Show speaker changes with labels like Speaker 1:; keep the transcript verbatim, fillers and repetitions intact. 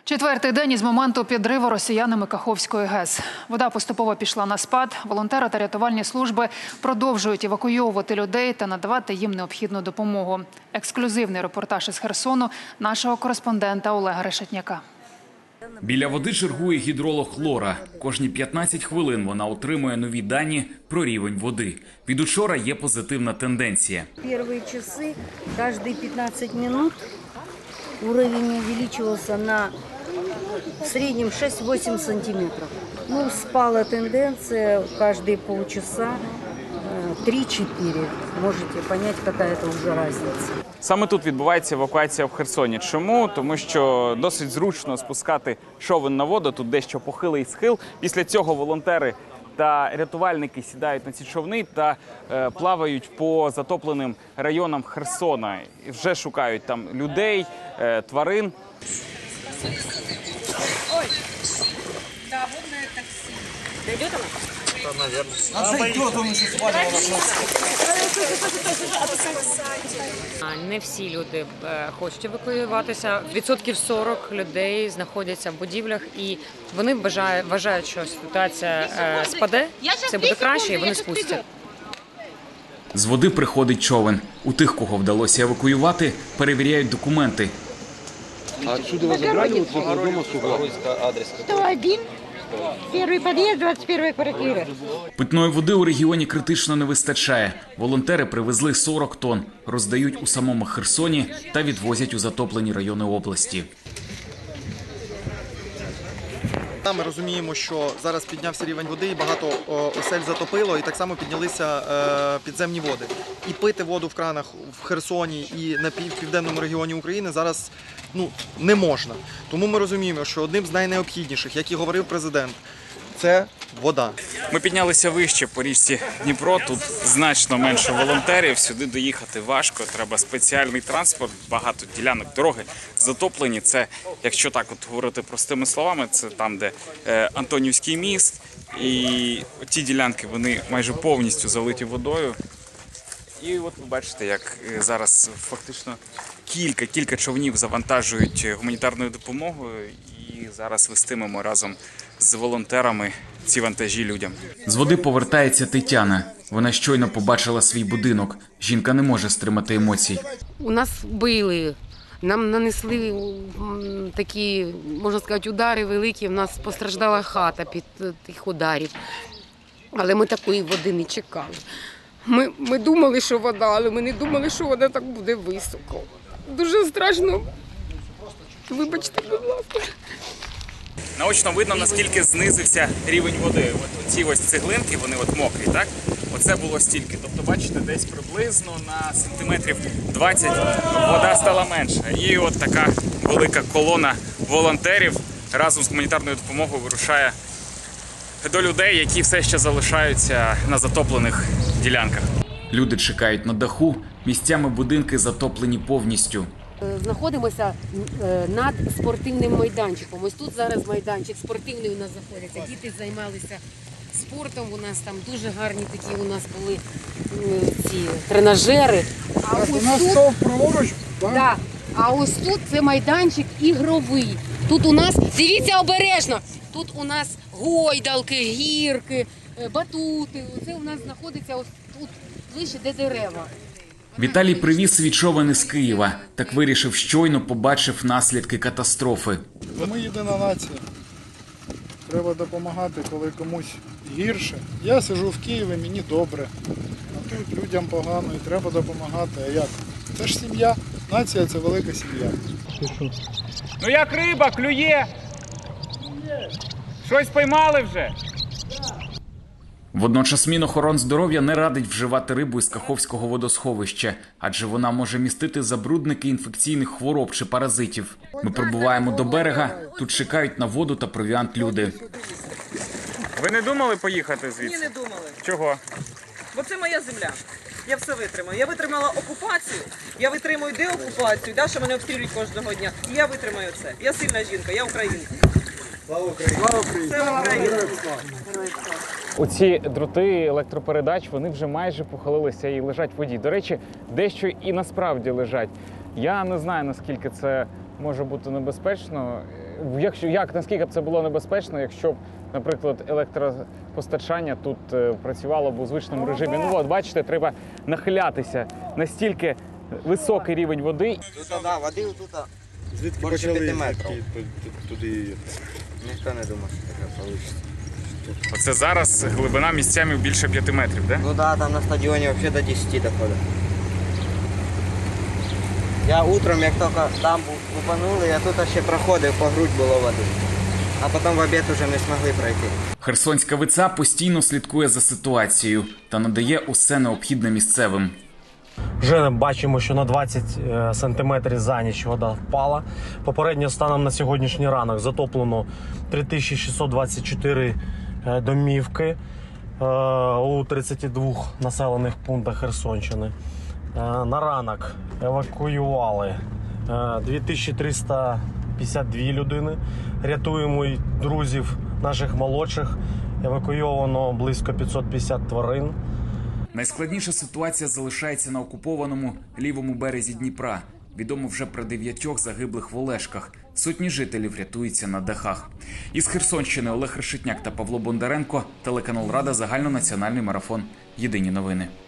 Speaker 1: Четвертий день із моменту підриву росіянами Каховської ГЕС. Вода поступово пішла на спад. Волонтери та рятувальні служби продовжують евакуйовувати людей та надавати їм необхідну допомогу. Ексклюзивний репортаж із Херсону нашого кореспондента Олега Решетняка.
Speaker 2: Біля води чергує гідролог Лора. Кожні п'ятнадцять хвилин вона отримує нові дані про рівень води. Від учора є позитивна тенденція.
Speaker 3: Перші часи, кожні п'ятнадцять хвилин уровень увеличивался на в среднем шесть-восемь сантиметров. Ну, спала тенденция каждые полчаса три-чотири. Можете понять, какая это уже разница.
Speaker 4: Саме тут відбувається евакуація в Херсоні. Чому? Тому що досить зручно спускати човен на воду, тут дещо похилий схил. Після цього волонтери та рятувальники сідають на ці човни та е, плавають по затопленим районам Херсона. І вже шукають там людей, е, тварин.
Speaker 5: Ой, да, водное такси. Дойдет она?
Speaker 6: Да, наверное. Она зайдет, он еще сваливала.
Speaker 7: Не всі люди хочуть евакуюватися. Відсотків сорок людей знаходяться в будівлях, і вони вважають, що ситуація спаде, це буде краще, і вони спустять.
Speaker 2: З води приходить човен. У тих, кого вдалося евакуювати, перевіряють документи.
Speaker 6: А отсюда вас забрали вот возле дома Сугла?
Speaker 8: сто один, перший під'їзд, двадцять перша квартира.
Speaker 2: Питної води у регіоні критично не вистачає. Волонтери привезли сорок тонн, роздають у самому Херсоні та відвозять у затоплені райони області.
Speaker 9: Ми розуміємо, що зараз піднявся рівень води і багато осель затопило, і так само піднялися підземні води. І пити воду в кранах в Херсоні і на південному регіоні України зараз ну, не можна. Тому ми розуміємо, що одним з найнеобхідніших, як і говорив президент, це вода.
Speaker 4: Ми піднялися вище по річці Дніпро, тут значно менше волонтерів, сюди доїхати важко, треба спеціальний транспорт, багато ділянок дороги затоплені. Це, якщо так от говорити простими словами, це там, де е, Антонівський міст, і ті ділянки, вони майже повністю залиті водою. І от ви бачите, як зараз фактично кілька, кілька човнів завантажують гуманітарною допомогою, і зараз вестимемо разом з волонтерами ці вантажі людям.
Speaker 2: З води повертається Тетяна. Вона щойно побачила свій будинок. Жінка не може стримати емоцій.
Speaker 10: У нас били, нам нанесли такі, можна сказати, удари великі. У нас постраждала хата під тих ударів. Але ми такої води не чекали. Ми, ми думали, що вода, але ми не думали, що вода так буде високо. Дуже страшно. Вибачте, будь ласка.
Speaker 4: Наочно видно, наскільки знизився рівень води. От ці ось цеглинки, вони от мокрі, так? Оце було стільки. Тобто, бачите, десь приблизно на сантиметрів двадцять вода стала менша. І от така велика колона волонтерів разом з гуманітарною допомогою вирушає до людей, які все ще залишаються на затоплених ділянках.
Speaker 2: Люди чекають на даху, місцями будинки затоплені повністю.
Speaker 10: Знаходимося над спортивним майданчиком. Ось тут зараз майданчик спортивний у нас знаходиться. Діти займалися спортом, у нас там дуже гарні такі у нас були ці тренажери. А ось тут, да, а ось тут це майданчик ігровий. Тут у нас, дивіться обережно, тут у нас гойдалки, гірки, батути. Це у нас знаходиться ось тут ближче, де дерева.
Speaker 2: Віталій привіз свій човен із Києва. Так вирішив, щойно побачив наслідки катастрофи.
Speaker 11: Ми єдина нація. Треба допомагати, коли комусь гірше. Я сиджу в Києві, мені добре. А тут людям погано і треба допомагати. А як? Це ж сім'я. Нація – це велика сім'я.
Speaker 4: Ну як риба, клює? Щось поймали вже?
Speaker 2: Водночас Мінохорондздоров'я не радить вживати рибу із Каховського водосховища, адже вона може містити забрудники інфекційних хвороб чи паразитів. Ми прибуваємо до берега, тут чекають на воду та провіант люди.
Speaker 4: Ви не думали поїхати звідси?
Speaker 5: Ні, не думали.
Speaker 4: Чого?
Speaker 5: Бо це моя земля. Я все витримаю. Я витримала окупацію, я витримую деокупацію, да, що мене обстрілюють кожного дня. І я витримаю це. Я сильна жінка, я українка.
Speaker 11: Слава Україні! Слава Україні!
Speaker 5: Це Україна!
Speaker 4: Оці дроти електропередач, вони вже майже похилилися і лежать в воді. До речі, дещо і насправді лежать. Я не знаю, наскільки це може бути небезпечно. Якщо, як, наскільки б це було небезпечно, якщо б, наприклад, електропостачання тут е, працювало б у звичному режимі? Ну от, бачите, треба нахилятися. Настільки високий рівень води.
Speaker 12: Тут, да, води тут
Speaker 6: Звідки
Speaker 12: більше
Speaker 6: почали
Speaker 12: п'яти метрів.
Speaker 6: звідки туди?
Speaker 12: Ніхто не думав, що таке вийде.
Speaker 4: Оце зараз глибина місцями більше п'яти метрів, так?
Speaker 12: Ну да, там на стадіоні взагалі до десяти доходить. Я утром, як тільки дамбу упанули, я тут ще проходив, по грудь було води. А потім в обід вже не змогли пройти.
Speaker 2: Херсонська ВЦА постійно слідкує за ситуацією та надає усе необхідне місцевим.
Speaker 13: Вже бачимо, що на двадцять сантиметрів за ніч вода впала. Попередньо станом на сьогоднішній ранок затоплено три тисячі шістсот двадцять чотири домівки у тридцяти двох населених пунктах Херсонщини. На ранок евакуювали дві тисячі триста п'ятдесят дві людини. Рятуємо і друзів наших молодших. Евакуйовано близько п'ятсот п'ятдесят тварин.
Speaker 2: Найскладніша ситуація залишається на окупованому лівому березі Дніпра. Відомо вже про дев'ятьох загиблих в Олешках. Сотні жителів рятуються на дахах. Із Херсонщини Олег Решетняк та Павло Бондаренко. Телеканал Рада. Загальнонаціональний марафон. Єдині новини.